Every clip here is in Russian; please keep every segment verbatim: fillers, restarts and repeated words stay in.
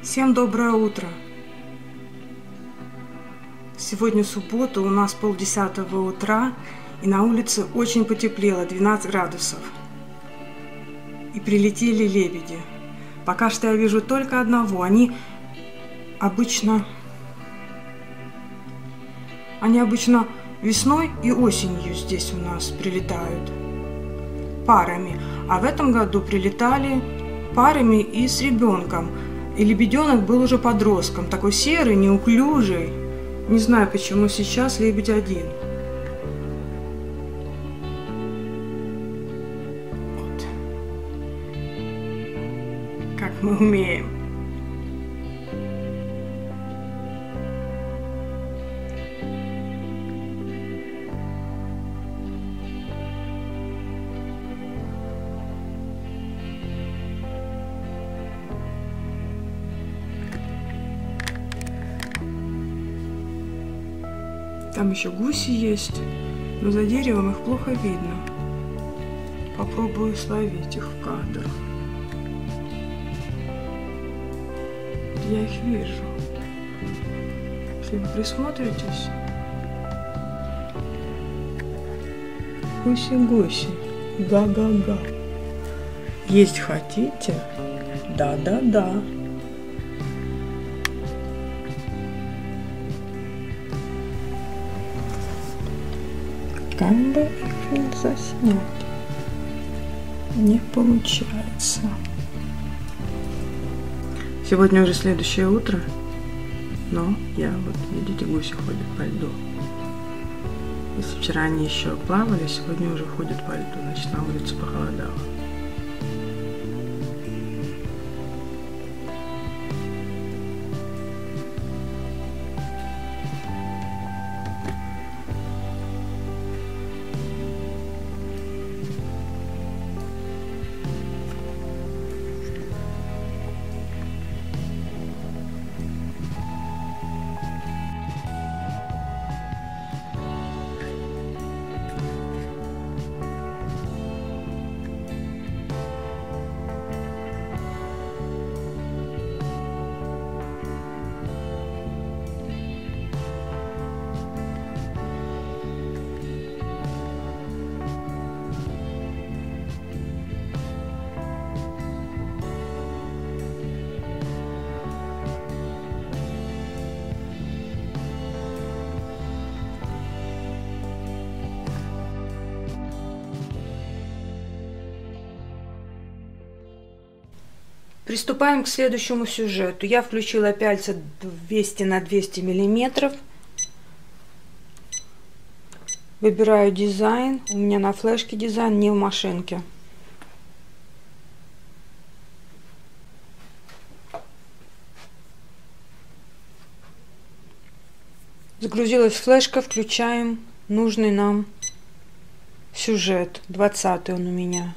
Всем доброе утро! Сегодня суббота, у нас полдесятого утра, и на улице очень потеплело, двенадцать градусов. И прилетели лебеди. Пока что я вижу только одного. Они обычно... Они обычно весной и осенью здесь у нас прилетают парами. А в этом году прилетали парами и с ребенком. И лебеденок был уже подростком, такой серый, неуклюжий. Не знаю, почему сейчас лебедь один. Вот. Как мы умеем. Там еще гуси есть, но за деревом их плохо видно. Попробую словить их в кадр. Я их вижу. Если вы присмотритесь. Гуси-гуси, га-га-га. Есть хотите? Да-да-да. Как бы их не заснять, не получается. Сегодня уже следующее утро, но я вот, видите, гуси ходят по льду. Если вчера они еще плавали, сегодня уже ходят по льду, значит, на улице похолодало. Приступаем к следующему сюжету. Я включила пяльца двести на двести миллиметров. Выбираю дизайн. У меня на флешке дизайн, не в машинке. Загрузилась флешка, включаем нужный нам сюжет. двадцатый он у меня.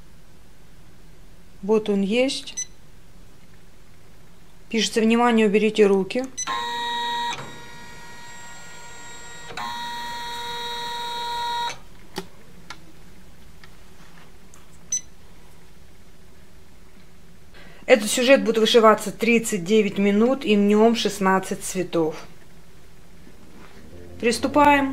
Вот он есть. Пишется: внимание, уберите руки. Этот сюжет будет вышиваться тридцать девять минут и в нем шестнадцать цветов. Приступаем.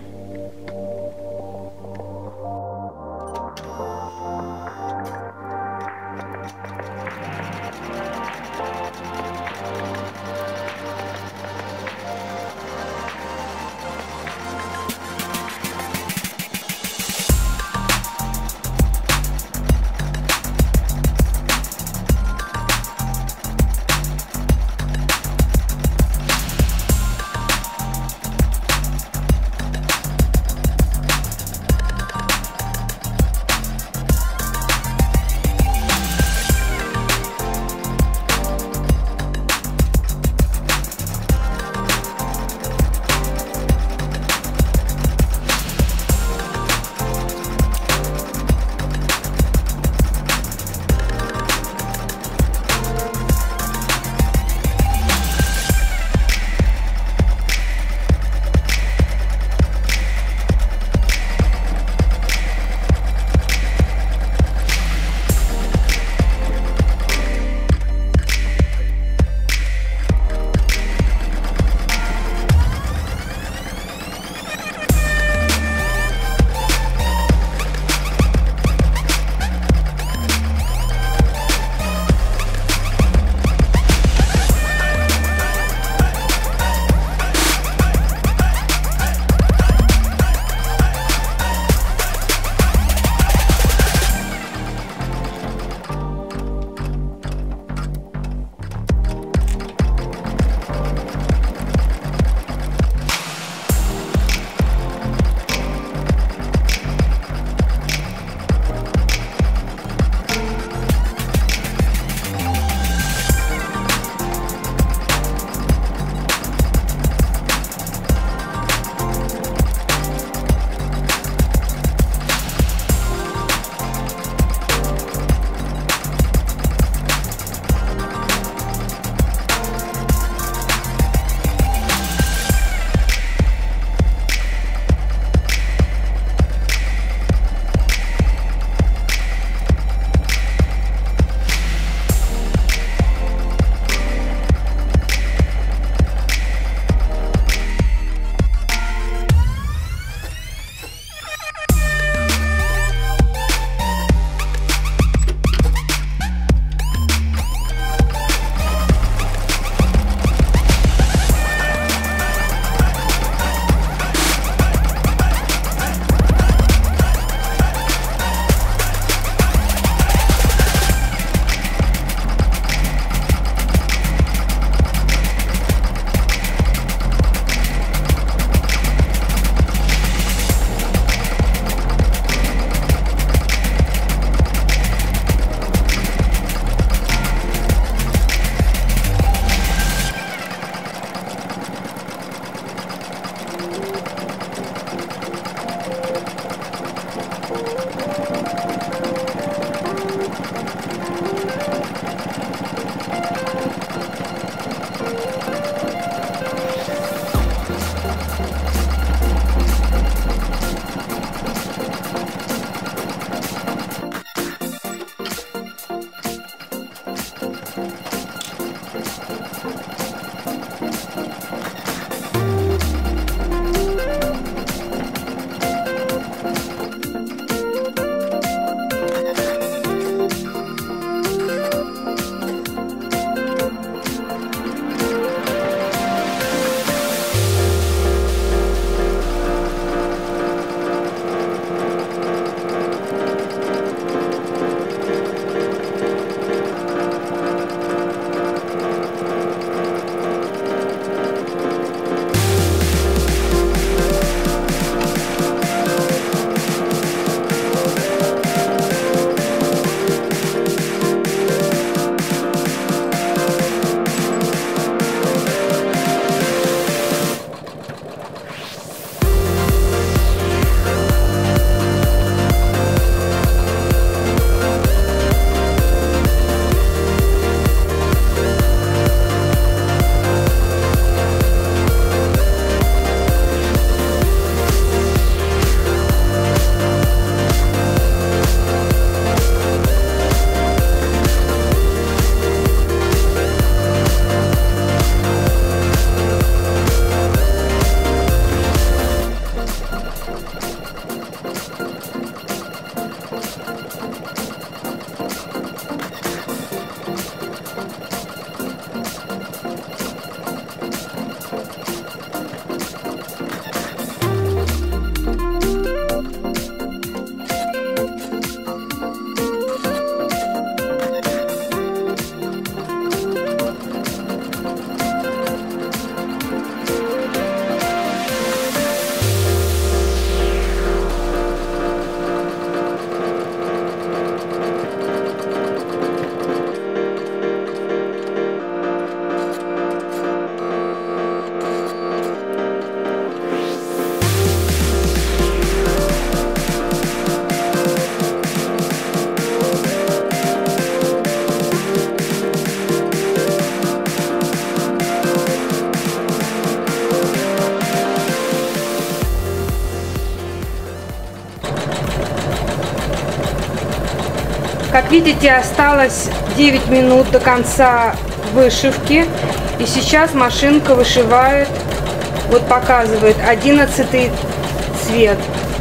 Как видите, осталось девять минут до конца вышивки. И сейчас машинка вышивает, вот показывает одиннадцатый цвет.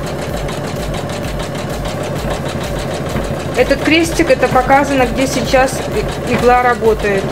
Этот крестик, это показано, где сейчас игла работает.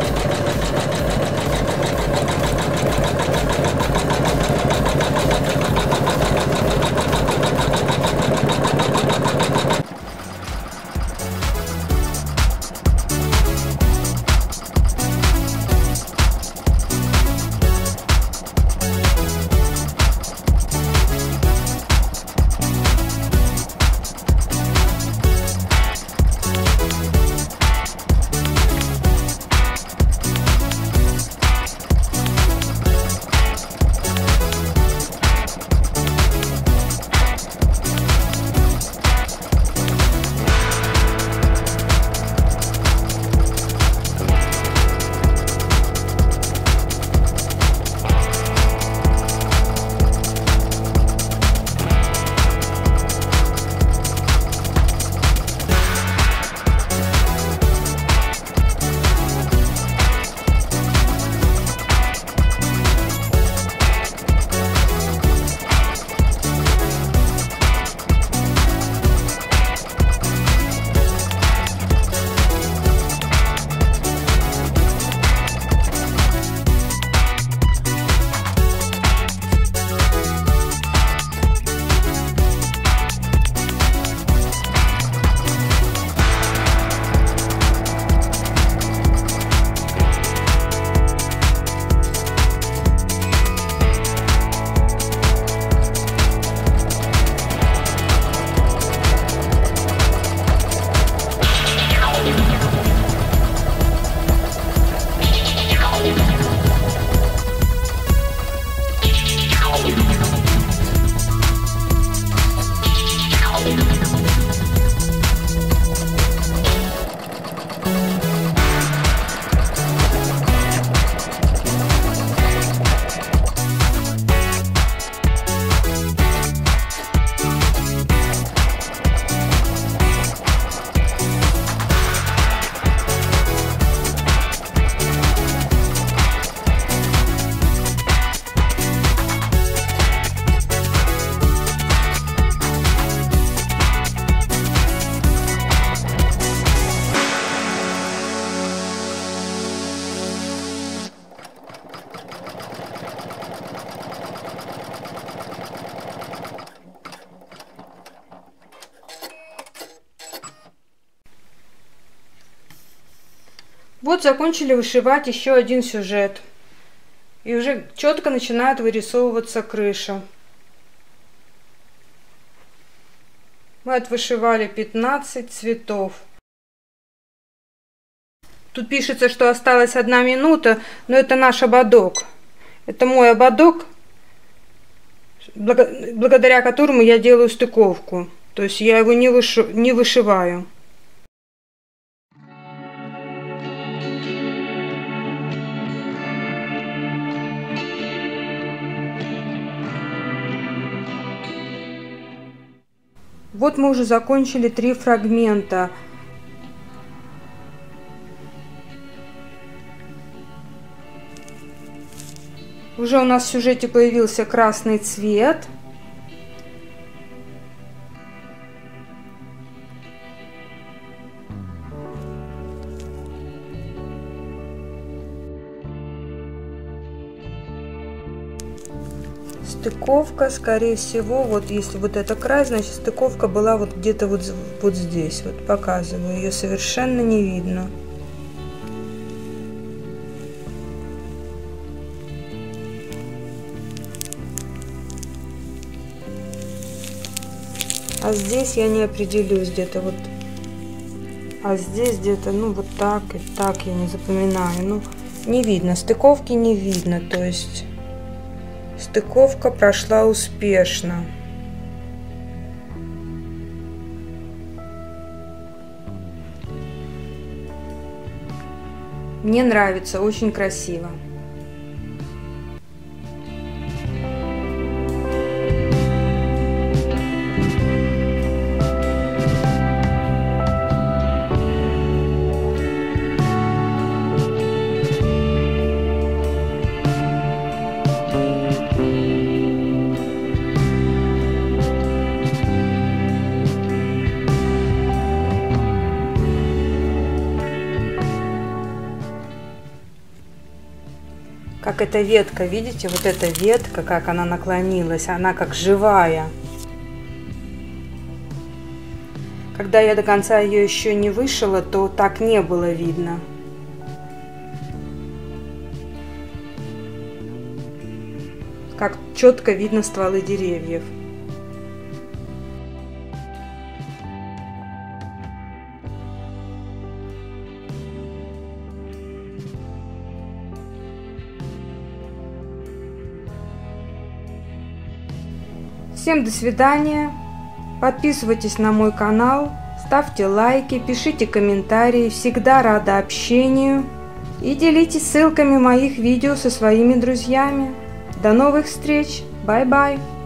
Вот закончили вышивать еще один сюжет. И уже четко начинает вырисовываться крыша. Мы отвышивали пятнадцать цветов. Тут пишется, что осталась одна минута, но это наш ободок. Это мой ободок, благодаря которому я делаю стыковку. То есть я его не, вышу, не вышиваю. Вот мы уже закончили три фрагмента. Уже у нас в сюжете появился красный цвет. Стыковка, скорее всего, вот если вот это край, значит стыковка была вот где-то вот, вот здесь. Вот показываю, ее совершенно не видно. А здесь я не определюсь, где-то вот. А здесь где-то, ну вот так и так я не запоминаю. Ну, не видно, стыковки не видно, то есть... Стыковка прошла успешно. Мне нравится, очень красиво. как эта ветка, видите, вот эта ветка, как она наклонилась, она как живая. Когда я до конца ее еще не вышила, то так не было видно. Как четко видно стволы деревьев. Всем до свидания. Подписывайтесь на мой канал, ставьте лайки, пишите комментарии. Всегда рада общению. И делитесь ссылками моих видео со своими друзьями. До новых встреч. Бай-бай.